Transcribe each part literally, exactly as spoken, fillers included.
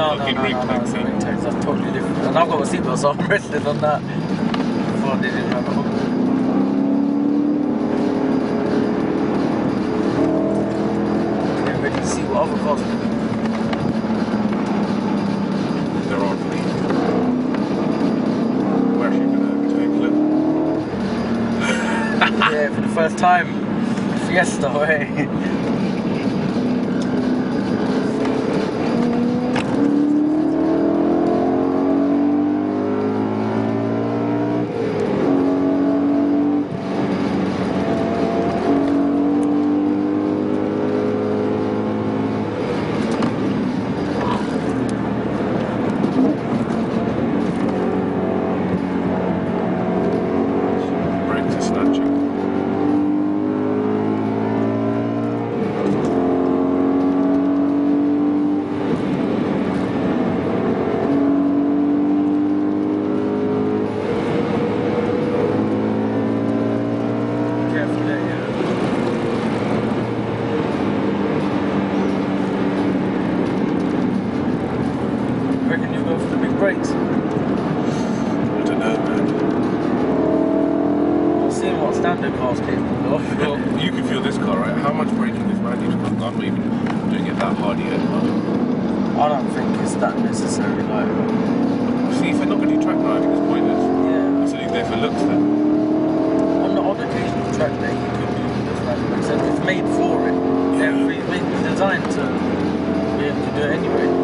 no, no, no, no, no, it's ring text, that's totally different. And I've got a seatbelt, so I'm rested on that. Before I did it around the hook. Get ready to see what other cars can do. There are three. We're actually going to take a look. Yeah, for the first time. Fiesta, hey. Brakes. I don't know, man. We'll see what standard cars capable of. Well, you can feel this car, right? How much braking is manual? I'm not even doing it that hard yet. I don't think it's that necessary, like. See, if they're not going to do track driving, it's pointless. Yeah. It's only there for looks then. On the odd occasional track day, you could do this, like, except it's made for it. Yeah. It's made, designed to be able to do it anyway.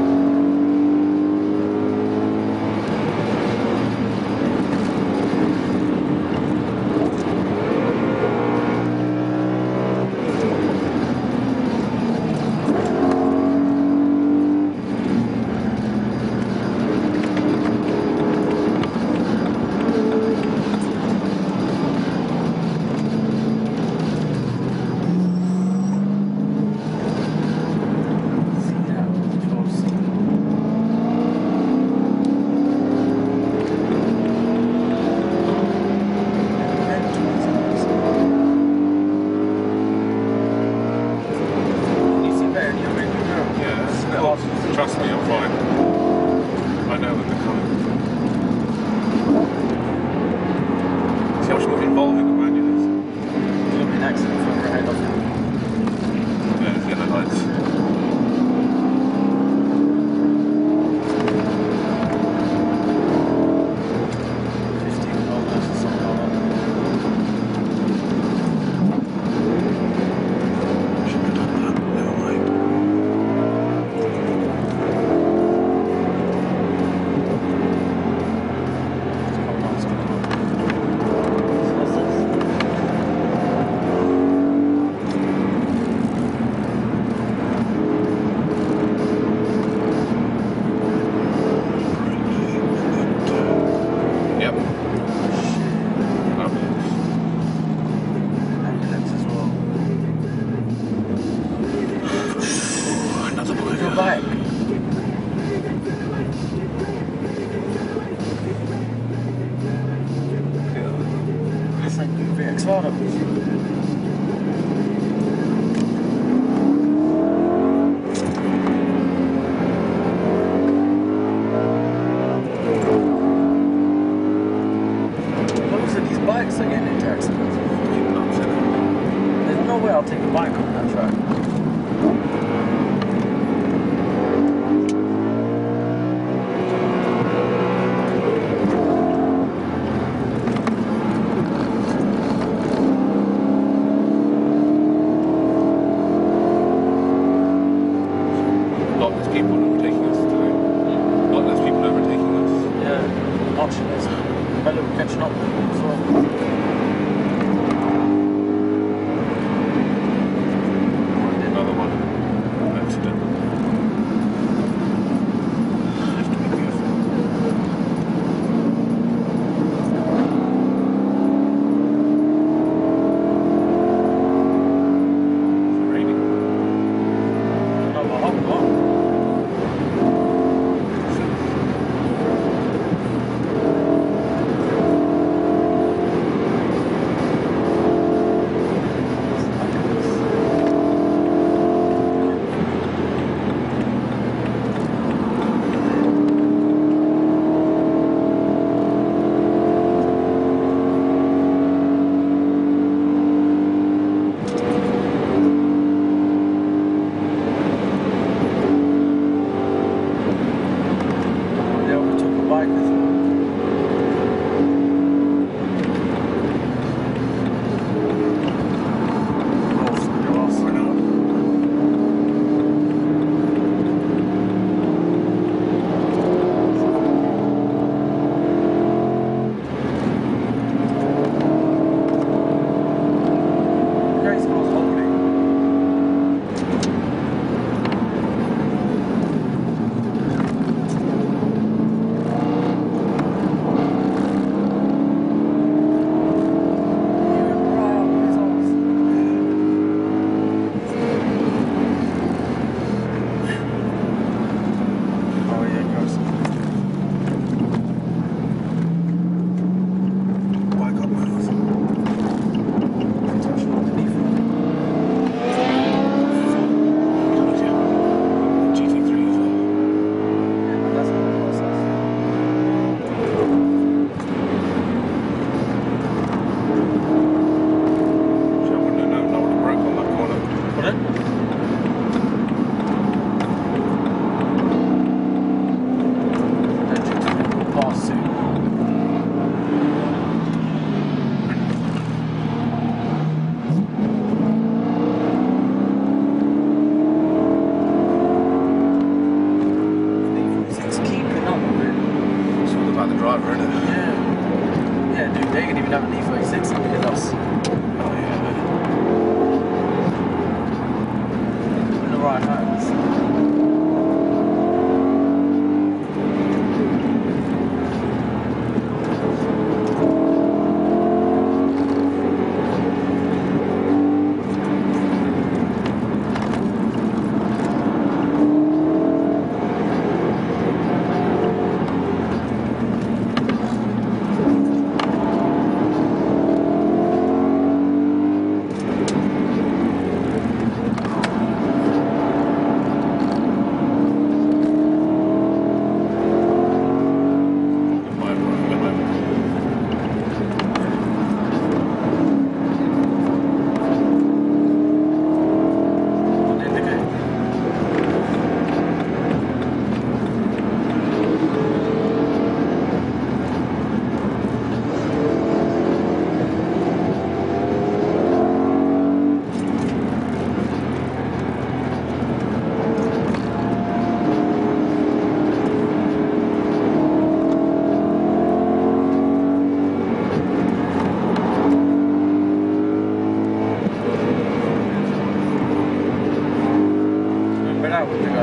Trust me, I'm fine. I know when they're coming. See how much more involving the manual is? There'll be an accident further ahead of you. Yeah, there's yellow lights. fifteen kilometers or something like that. Should have done that, never mind. Bike. It's like V X Harder. Most of these bikes are getting into accidents. There's no way I'll take a bike on that track. People overtaking us today. A lot less people overtaking us. Yeah, option is better catching up with them as well. Another one. Accident. Have to be careful. It's raining. Another hot block.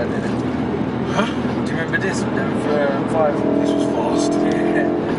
started, didn't it? Huh? Do you remember this with the M five? This was fast. Yeah.